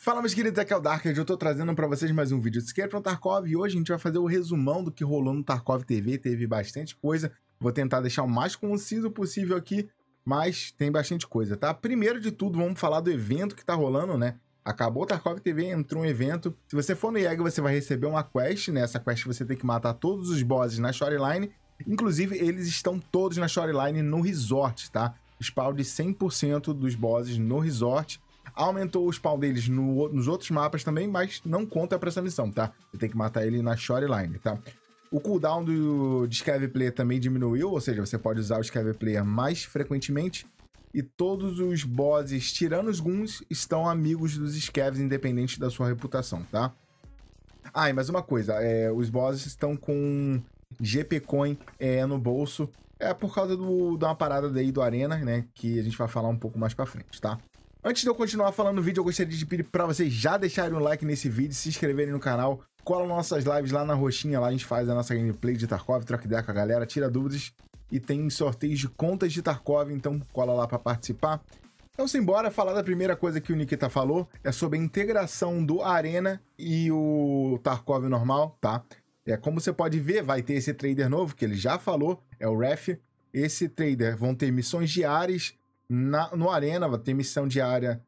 Fala, meus queridos, aqui é o Dark, eu tô trazendo pra vocês mais um vídeo de Escape from Tarkov e hoje a gente vai fazer o resumão do que rolou no Tarkov TV, teve bastante coisa, vou tentar deixar o mais conciso possível aqui, mas tem bastante coisa, tá? Primeiro de tudo, vamos falar do evento que tá rolando, né? Acabou o Tarkov TV, entrou um evento, se você for no IEG você vai receber uma quest, né? Essa quest você tem que matar todos os bosses na shoreline, inclusive eles estão todos na shoreline no resort, tá? Spawn de 100% dos bosses no resort. Aumentou o spawn deles nos outros mapas também, mas não conta pra essa missão, tá? Você tem que matar ele na shoreline, tá? O cooldown de Scav Player também diminuiu, ou seja, você pode usar o Scav Player mais frequentemente. E todos os bosses, tirando os Guns, estão amigos dos Scavs, independente da sua reputação, tá? Ah, e mais uma coisa, os bosses estão com GP Coin no bolso. É por causa de uma parada daí do Arena, né? Que a gente vai falar um pouco mais pra frente, tá? Antes de eu continuar falando no vídeo, eu gostaria de pedir pra vocês já deixarem um like nesse vídeo, se inscreverem no canal, cola nossas lives lá na roxinha, lá a gente faz a nossa gameplay de Tarkov, troca ideia com a galera, tira dúvidas e tem sorteios de contas de Tarkov, então cola lá pra participar. Então simbora falar da primeira coisa que o Nikita falou, é sobre a integração do Arena e o Tarkov normal, tá? Como você pode ver, vai ter esse trader novo, que ele já falou, é o Ref. Esse trader vão ter missões diárias no Arena, vai ter missão diária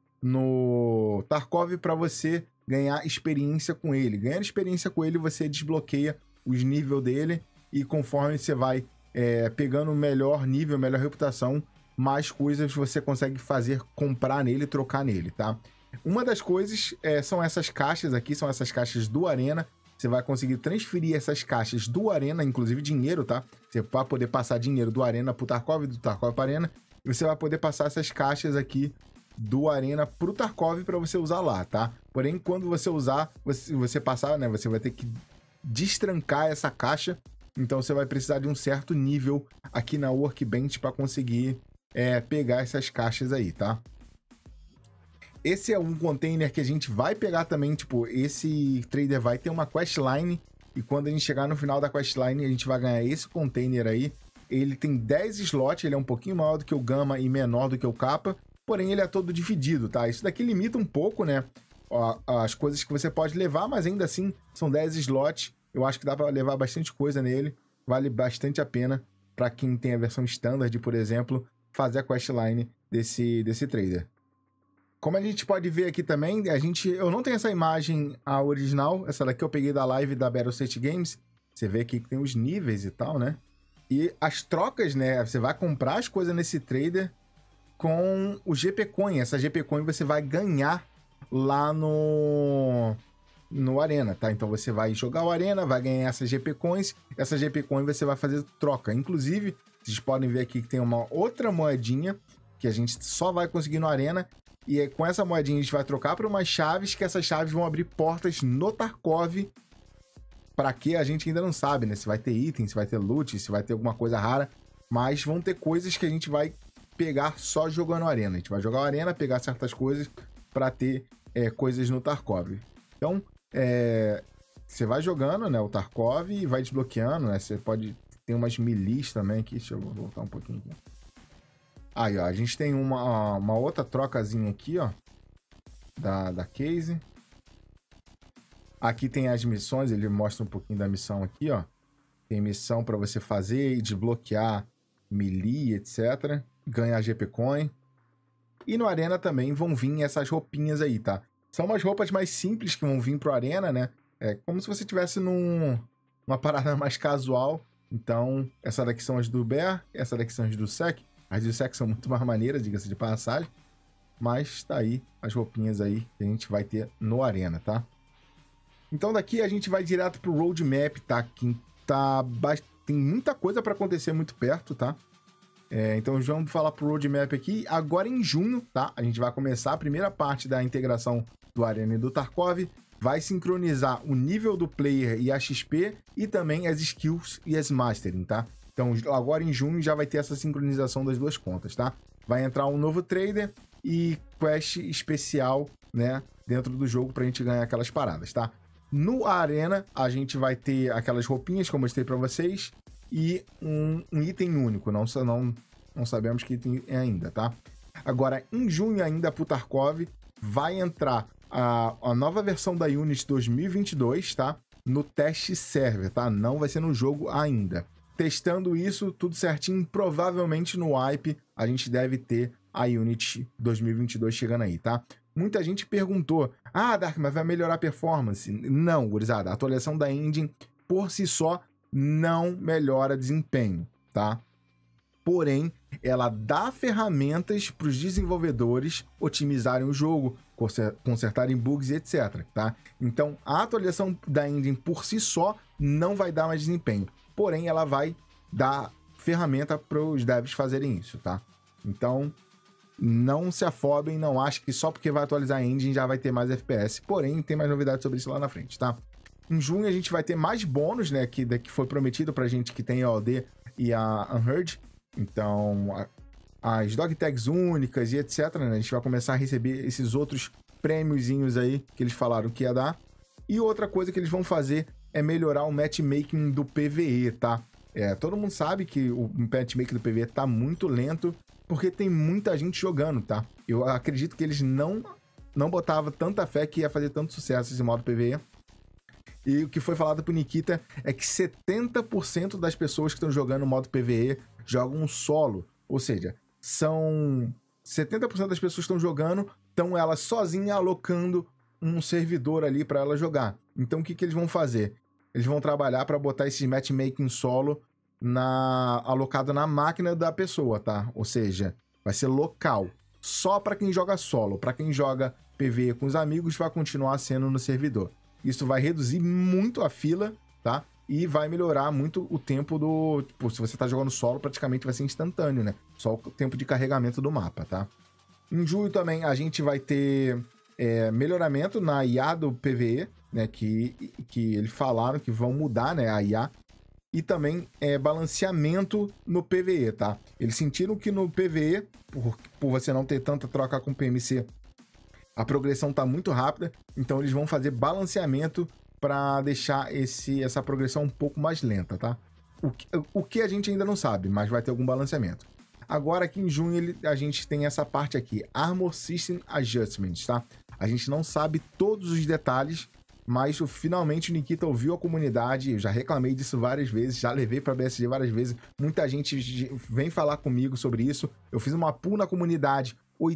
no Tarkov para você ganhar experiência com ele. Ganhando experiência com ele, você desbloqueia os níveis dele e conforme você vai pegando melhor nível, melhor reputação, mais coisas você consegue fazer, comprar nele, trocar nele, tá? Uma das coisas são essas caixas aqui, são essas caixas do Arena. Você vai conseguir transferir essas caixas do Arena, inclusive dinheiro, tá? Você vai poder passar dinheiro do Arena pro Tarkov, do Tarkov para Arena. E você vai poder passar essas caixas aqui do Arena pro Tarkov para você usar lá, tá? Porém, quando você usar, você passar, né? Você vai ter que destrancar essa caixa. Então, você vai precisar de um certo nível aqui na Workbench para conseguir pegar essas caixas aí, tá? Esse é um container que a gente vai pegar também, tipo, esse trader vai ter uma questline e quando a gente chegar no final da questline, a gente vai ganhar esse container aí. Ele tem 10 slots, ele é um pouquinho maior do que o Gama e menor do que o Kappa, porém ele é todo dividido, tá? Isso daqui limita um pouco, né, as coisas que você pode levar, mas ainda assim são 10 slots, eu acho que dá para levar bastante coisa nele, vale bastante a pena para quem tem a versão standard, por exemplo, fazer a questline desse trader. Como a gente pode ver aqui também, eu não tenho essa imagem a original, essa daqui eu peguei da live da Battlestate Games, você vê aqui que tem os níveis e tal, né? E as trocas, né? Você vai comprar as coisas nesse trader com o GP Coin. Essa GP Coin você vai ganhar lá no Arena, tá? Então você vai jogar o Arena, vai ganhar essas GP Coins. Essa GP Coin você vai fazer troca. Inclusive, vocês podem ver aqui que tem uma outra moedinha que a gente só vai conseguir no Arena. E com essa moedinha a gente vai trocar para umas chaves, que essas chaves vão abrir portas no Tarkov. Pra que a gente ainda não sabe, né? Se vai ter item, se vai ter loot, se vai ter alguma coisa rara. Mas vão ter coisas que a gente vai pegar só jogando Arena. A gente vai jogar Arena, pegar certas coisas pra ter coisas no Tarkov. Então, você vai jogando, né? O Tarkov e vai desbloqueando, né? Você pode... Tem umas milis também aqui. Deixa eu voltar um pouquinho aqui. Aí, ó. A gente tem uma outra trocazinha aqui, ó. Da case. Aqui tem as missões, ele mostra um pouquinho da missão aqui, ó. Tem missão para você fazer e desbloquear melee, etc. Ganhar GP Coin. E no Arena também vão vir essas roupinhas aí, tá? São umas roupas mais simples que vão vir pro Arena, né? É como se você estivesse numa parada mais casual. Então, essa daqui são as do Bear, essa daqui são as do Sec. As do Sec são muito mais maneiras, diga-se de passagem. Mas tá aí as roupinhas aí que a gente vai ter no Arena, tá? Então daqui a gente vai direto pro roadmap, tá? Tem muita coisa para acontecer muito perto, tá? Então vamos falar pro roadmap aqui. Agora em junho, tá? A gente vai começar a primeira parte da integração do Arena e do Tarkov. Vai sincronizar o nível do player e a XP e também as skills e as mastering, tá? Então agora em junho já vai ter essa sincronização das duas contas, tá? Vai entrar um novo trader e quest especial, né? Dentro do jogo pra gente ganhar aquelas paradas, tá? No Arena, a gente vai ter aquelas roupinhas que eu mostrei para vocês e um item único. Não sabemos que item é ainda, tá? Agora, em junho ainda pro Tarkov, vai entrar a nova versão da Unity 2022, tá? No teste server, tá? Não vai ser no jogo ainda. Testando isso, tudo certinho, provavelmente no wipe a gente deve ter a Unity 2022 chegando aí, tá? Muita gente perguntou, Dark, mas vai melhorar a performance? Não, gurizada, a atualização da engine por si só não melhora desempenho, tá? Porém, ela dá ferramentas para os desenvolvedores otimizarem o jogo, consertarem bugs, etc, tá? Então, a atualização da engine por si só não vai dar mais desempenho. Porém, ela vai dar ferramenta para os devs fazerem isso, tá? Então, não se afobem, não acho que só porque vai atualizar a engine já vai ter mais FPS. Porém, tem mais novidades sobre isso lá na frente, tá? Em junho a gente vai ter mais bônus, né, que foi prometido pra gente que tem a OD e a Unheard. Então, as dog tags únicas e etc, né? A gente vai começar a receber esses outros prêmiozinhos aí que eles falaram que ia dar. E outra coisa que eles vão fazer é melhorar o matchmaking do PvE, tá? Todo mundo sabe que o matchmaking do PvE tá muito lento porque tem muita gente jogando, tá? Eu acredito que eles não botavam tanta fé que ia fazer tanto sucesso esse modo PvE. E o que foi falado pro Nikita é que 70% das pessoas que estão jogando o modo PvE jogam solo. Ou seja, são 70% das pessoas que estão jogando, estão elas sozinhas alocando um servidor ali para ela jogar. Então o que eles vão fazer? Eles vão trabalhar para botar esse matchmaking solo alocado na máquina da pessoa, tá? Ou seja, vai ser local. Só para quem joga solo. Para quem joga PvE com os amigos, vai continuar sendo no servidor. Isso vai reduzir muito a fila, tá? E vai melhorar muito o tempo do... Tipo, se você tá jogando solo, praticamente vai ser instantâneo, né? Só o tempo de carregamento do mapa, tá? Em julho também a gente vai ter melhoramento na IA do PvE, né? Que eles falaram que vão mudar, né? A IA. E também balanceamento no PvE, tá? Eles sentiram que no PvE, por você não ter tanta troca com PMC, a progressão tá muito rápida, então eles vão fazer balanceamento para deixar essa progressão um pouco mais lenta, tá? O que a gente ainda não sabe, mas vai ter algum balanceamento. Agora aqui em junho a gente tem essa parte aqui, Armor System Adjustments, tá? A gente não sabe todos os detalhes, mas finalmente o Nikita ouviu a comunidade, eu já reclamei disso várias vezes, já levei para a BSG várias vezes, muita gente vem falar comigo sobre isso, eu fiz uma pool na comunidade,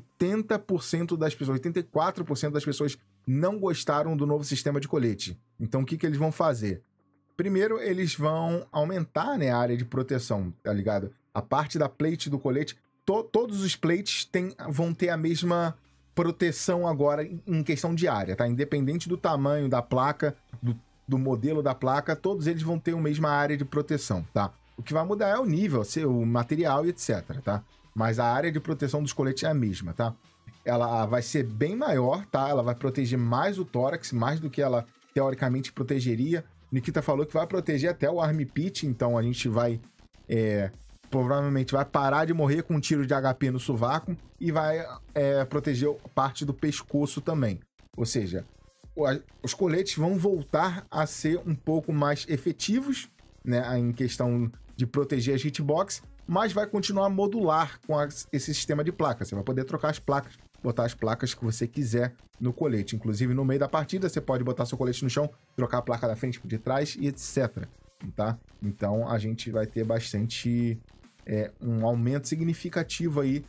80% das pessoas, 84% das pessoas não gostaram do novo sistema de colete. Então o que eles vão fazer? Primeiro, eles vão aumentar, né, a área de proteção, tá ligado? A parte da plate do colete, todos os plates vão ter a mesma proteção agora em questão de área, tá? Independente do tamanho da placa, do modelo da placa, todos eles vão ter a mesma área de proteção, tá? O que vai mudar é o nível, o material e etc, tá? Mas a área de proteção dos coletes é a mesma, tá? Ela vai ser bem maior, tá? Ela vai proteger mais o tórax, mais do que ela teoricamente protegeria. Nikita falou que vai proteger até o Arm Pit, então a gente vai... provavelmente vai parar de morrer com um tiro de HP no sovaco e vai proteger parte do pescoço também. Ou seja, os coletes vão voltar a ser um pouco mais efetivos, né, em questão de proteger as hitbox, mas vai continuar modular com esse sistema de placas. Você vai poder trocar as placas, botar as placas que você quiser no colete. Inclusive, no meio da partida, você pode botar seu colete no chão, trocar a placa da frente, de trás e etc. Tá? Então, a gente vai ter bastante... um aumento significativo aí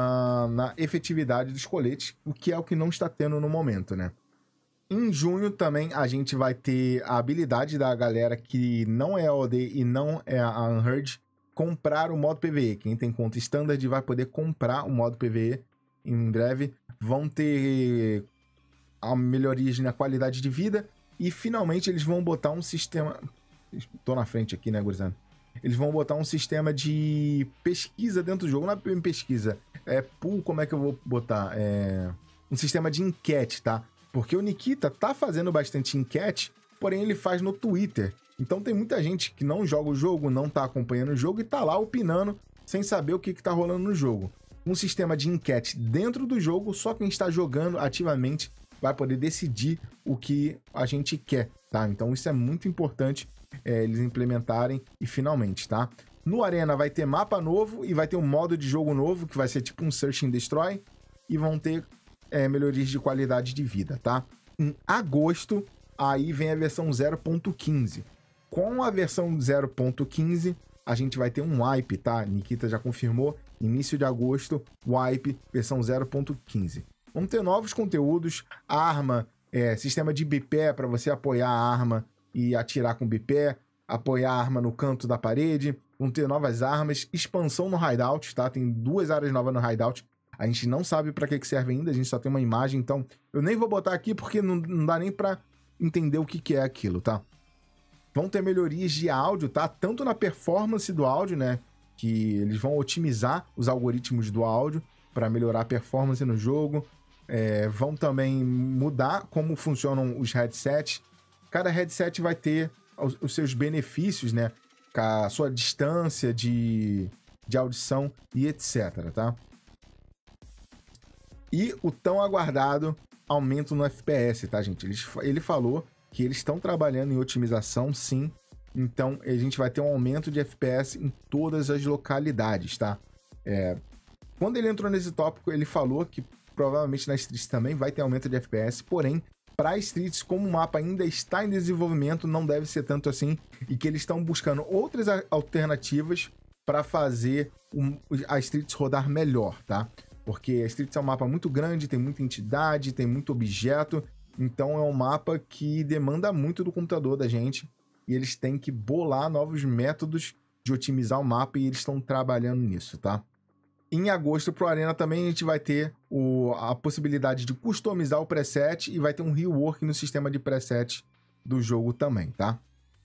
na efetividade dos coletes, o que é o que não está tendo no momento, né? Em junho também a gente vai ter a habilidade da galera que não é a OD e não é a Unheard comprar o modo PvE. Quem tem conta Standard vai poder comprar o modo PvE em breve. Vão ter melhorias na qualidade de vida e finalmente eles vão botar um sistema... Tô na frente aqui, né, gurizada? Eles vão botar um sistema de pesquisa dentro do jogo. Não é pesquisa, como é que eu vou botar? Um sistema de enquete, tá? Porque o Nikita tá fazendo bastante enquete, porém ele faz no Twitter. Então tem muita gente que não joga o jogo, não tá acompanhando o jogo e tá lá opinando sem saber o que tá rolando no jogo. Um sistema de enquete dentro do jogo, só quem está jogando ativamente vai poder decidir o que a gente quer, tá? Então isso é muito importante eles implementarem e finalmente, tá? No Arena vai ter mapa novo e vai ter um modo de jogo novo, que vai ser tipo um Search and Destroy, e vão ter melhorias de qualidade de vida, tá? Em agosto, aí vem a versão 0.15. Com a versão 0.15, a gente vai ter um wipe, tá? Nikita já confirmou, início de agosto, wipe, versão 0.15. Vamos ter novos conteúdos, arma, sistema de bipé para você apoiar a arma e atirar com bipé, apoiar a arma no canto da parede, vão ter novas armas, expansão no hideout, tá? Tem 2 áreas novas no hideout, a gente não sabe para que serve ainda, a gente só tem uma imagem, então eu nem vou botar aqui porque não dá nem para entender o que é aquilo, tá? Vão ter melhorias de áudio, tá? Tanto na performance do áudio, né? Que eles vão otimizar os algoritmos do áudio para melhorar a performance no jogo. Vão também mudar como funcionam os headsets. Cada headset vai ter os seus benefícios, né? Com a sua distância de audição e etc, tá? E o tão aguardado aumento no FPS, tá, gente? Ele falou que eles estão trabalhando em otimização, sim. Então, a gente vai ter um aumento de FPS em todas as localidades, tá? Quando ele entrou nesse tópico, ele falou que provavelmente na Streets também vai ter aumento de FPS, porém, para Streets, como o mapa ainda está em desenvolvimento, não deve ser tanto assim, e que eles estão buscando outras alternativas para fazer a Streets rodar melhor, tá? Porque a Streets é um mapa muito grande, tem muita entidade, tem muito objeto, então é um mapa que demanda muito do computador da gente e eles têm que bolar novos métodos de otimizar o mapa e eles estão trabalhando nisso, tá? Em agosto pro Arena também a gente vai ter a possibilidade de customizar o preset e vai ter um rework no sistema de preset do jogo também, tá?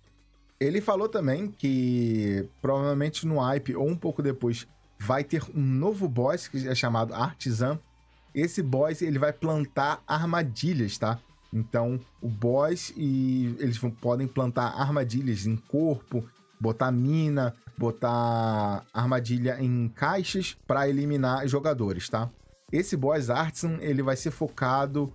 Ele falou também que provavelmente no hype ou um pouco depois vai ter um novo boss que é chamado Artisan. Esse boss, ele vai plantar armadilhas, tá? Então, o boss eles podem plantar armadilhas em corpo, botar mina, botar armadilha em caixas para eliminar jogadores, tá? Esse boss Artisan, ele vai ser focado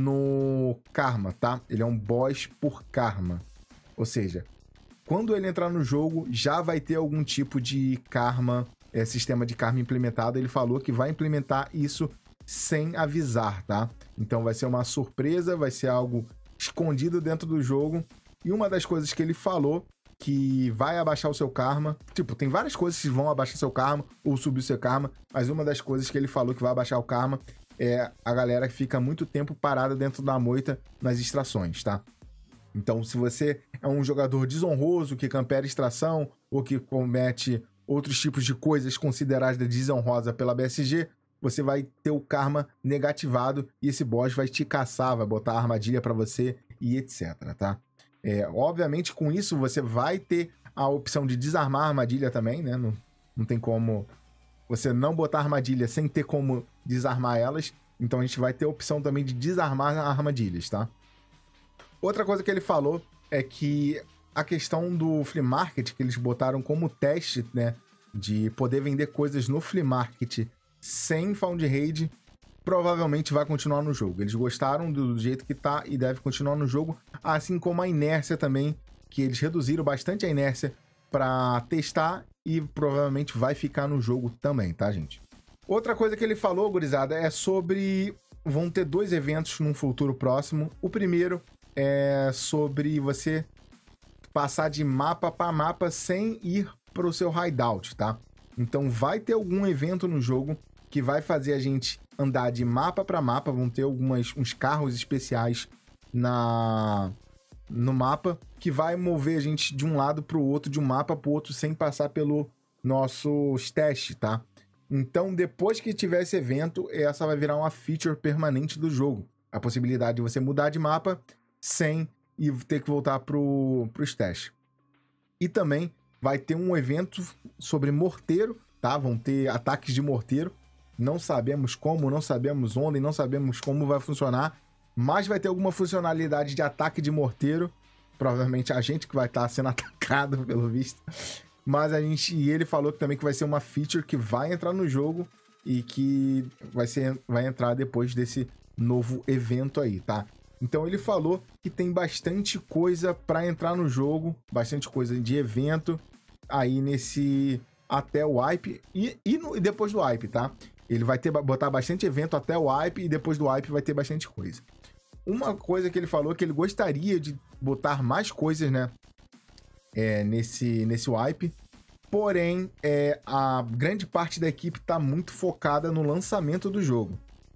no karma, tá? Ele é um boss por karma. Ou seja, quando ele entrar no jogo, já vai ter algum tipo de karma, sistema de karma implementado. Ele falou que vai implementar isso sem avisar, tá? Então vai ser uma surpresa, vai ser algo escondido dentro do jogo. E uma das coisas que ele falou que vai abaixar o seu karma, tipo, tem várias coisas que vão abaixar seu karma ou subir o seu karma, mas uma das coisas que ele falou que vai abaixar o karma é a galera que fica muito tempo parada dentro da moita nas extrações, tá? Então, se você é um jogador desonroso, que campera extração ou que comete outros tipos de coisas consideradas desonrosa pela BSG, você vai ter o karma negativado e esse boss vai te caçar, vai botar armadilha pra você e etc, tá? Obviamente, com isso, você vai ter a opção de desarmar a armadilha também, né? Não tem como você não botar armadilha sem ter como desarmar elas. Então, a gente vai ter a opção também de desarmar armadilhas, tá? Outra coisa que ele falou é que a questão do flea market, que eles botaram como teste, né? De poder vender coisas no flea market sem found raid, provavelmente vai continuar no jogo. Eles gostaram do jeito que tá e deve continuar no jogo, assim como a inércia também, que eles reduziram bastante a inércia para testar e provavelmente vai ficar no jogo também, tá, gente? Outra coisa que ele falou, gurizada, é sobre... Vão ter 2 eventos num futuro próximo. O primeiro é sobre você passar de mapa para mapa sem ir para o seu hideout, tá? Então vai ter algum evento no jogo que vai fazer a gente andar de mapa para mapa, vão ter uns carros especiais no mapa, que vai mover a gente de um lado para o outro, de um mapa para o outro, sem passar pelo nosso stash, tá? Então, depois que tiver esse evento, essa vai virar uma feature permanente do jogo. A possibilidade de você mudar de mapa sem ter que voltar pro stash. E também vai ter um evento sobre morteiro, tá? Vão ter ataques de morteiro. Não sabemos como, não sabemos onde, não sabemos como vai funcionar, mas vai ter alguma funcionalidade de ataque de morteiro. Provavelmente a gente que vai estar sendo atacado, pelo visto. Mas e ele falou também que vai ser uma feature que vai entrar no jogo e que vai entrar depois desse novo evento aí, tá? Então ele falou que tem bastante coisa para entrar no jogo, bastante coisa de evento aí até o hype e depois do hype, tá? Ele vai botar bastante evento até o wipe, e depois do wipe vai ter bastante coisa. Uma coisa que ele falou que ele gostaria de botar mais coisas, né? Nesse wipe. Porém, a grande parte da equipe tá muito focada no lançamento do jogo.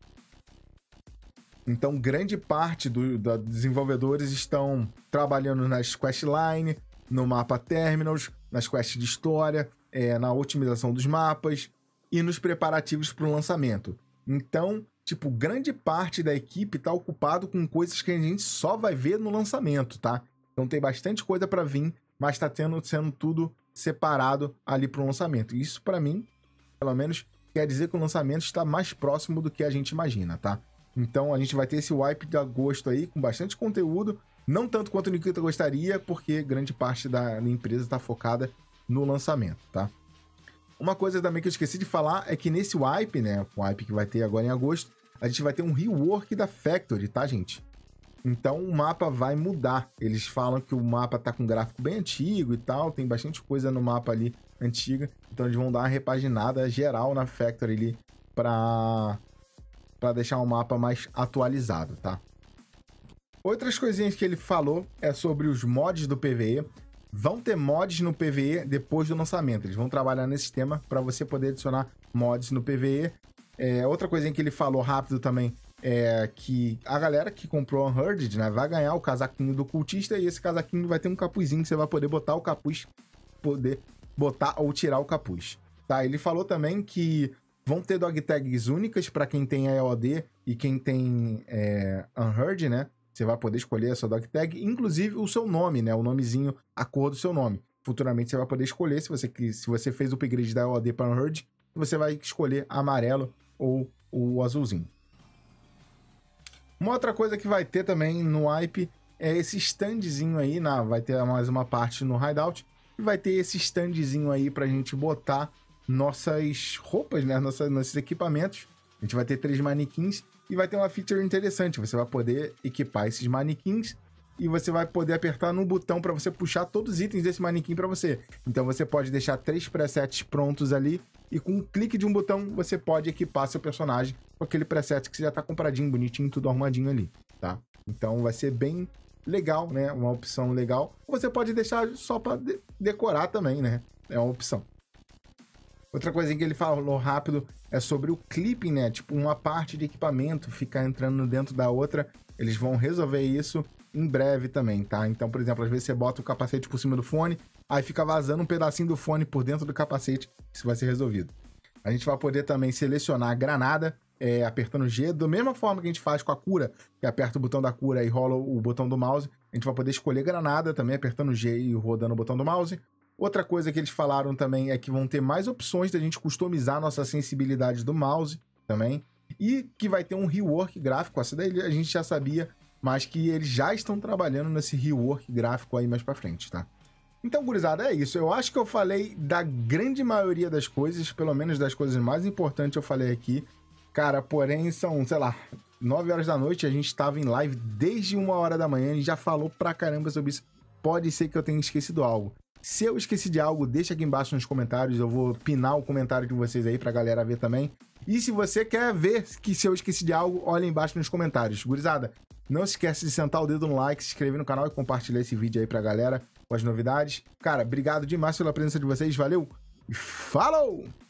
Então, grande parte dos desenvolvedores estão trabalhando nas questline, no mapa terminals, nas quests de história, na otimização dos mapas e nos preparativos para o lançamento. Então, tipo, grande parte da equipe tá ocupado com coisas que a gente só vai ver no lançamento, tá? Então tem bastante coisa para vir, mas tá sendo tudo separado ali para o lançamento. Isso, para mim, pelo menos, quer dizer que o lançamento está mais próximo do que a gente imagina, tá? Então a gente vai ter esse wipe de agosto aí com bastante conteúdo, não tanto quanto o Nikita gostaria, porque grande parte da empresa está focada no lançamento, tá? Uma coisa também que eu esqueci de falar é que nesse wipe, né, o wipe que vai ter agora em agosto, a gente vai ter um rework da Factory, tá, gente? Então o mapa vai mudar. Eles falam que o mapa tá com um gráfico bem antigo e tal, tem bastante coisa no mapa ali antiga, então eles vão dar uma repaginada geral na Factory ali para deixar o mapa mais atualizado, tá? Outras coisinhas que ele falou é sobre os mods do PvE. Vão ter mods no PvE depois do lançamento. Eles vão trabalhar nesse sistema para você poder adicionar mods no PvE. Outra coisinha que ele falou rápido também é que a galera que comprou Unhearded, né, vai ganhar o casaquinho do cultista, e esse casaquinho vai ter um capuzinho que você vai poder botar o capuz, poder botar ou tirar o capuz. Tá? Ele falou também que vão ter dog tags únicas para quem tem EOD e quem tem Unheard, né? Você vai poder escolher a sua dog tag, inclusive o seu nome, né? O nomezinho, a cor do seu nome. Futuramente você vai poder escolher, se você fez o upgrade da EOD para Unheard, você vai escolher amarelo ou o azulzinho. Uma outra coisa que vai ter também no wipe é esse standzinho aí, vai ter mais uma parte no hideout, e vai ter esse standzinho aí pra gente botar nossas roupas, né? Nossos equipamentos. A gente vai ter 3 manequins e vai ter uma feature interessante. Você vai poder equipar esses manequins e você vai poder apertar no botão para você puxar todos os itens desse manequim para você. Então você pode deixar 3 presets prontos ali e com um clique de um botão você pode equipar seu personagem com aquele preset que já tá compradinho, bonitinho, tudo arrumadinho ali, tá? Então vai ser bem legal, né? Uma opção legal. Você pode deixar só para decorar também, né? É uma opção. Outra coisinha que ele falou rápido é sobre o clipping, né? Tipo, uma parte de equipamento ficar entrando dentro da outra. Eles vão resolver isso em breve também, tá? Então, por exemplo, às vezes você bota o capacete por cima do fone, aí fica vazando um pedacinho do fone por dentro do capacete. Isso vai ser resolvido. A gente vai poder também selecionar a granada, apertando G, da mesma forma que a gente faz com a cura, que aperta o botão da cura e rola o botão do mouse. A gente vai poder escolher granada também, apertando G e rodando o botão do mouse. Outra coisa que eles falaram também é que vão ter mais opções da gente customizar nossa sensibilidade do mouse também. E que vai ter um rework gráfico. Essa daí a gente já sabia, mas que eles já estão trabalhando nesse rework gráfico aí mais pra frente, tá? Então, gurizada, é isso. Eu acho que eu falei da grande maioria das coisas, pelo menos das coisas mais importantes eu falei aqui. Cara, porém são, sei lá, 9 horas da noite, a gente estava em live desde 1 hora da manhã e já falou pra caramba sobre isso. Pode ser que eu tenha esquecido algo. Se eu esqueci de algo, deixa aqui embaixo nos comentários, eu vou pinar o comentário de vocês aí pra galera ver também. E se você quer ver que se eu esqueci de algo, olha embaixo nos comentários. Gurizada, não se esquece de sentar o dedo no like, se inscrever no canal e compartilhar esse vídeo aí pra galera com as novidades. Cara, obrigado demais pela presença de vocês, valeu e falou!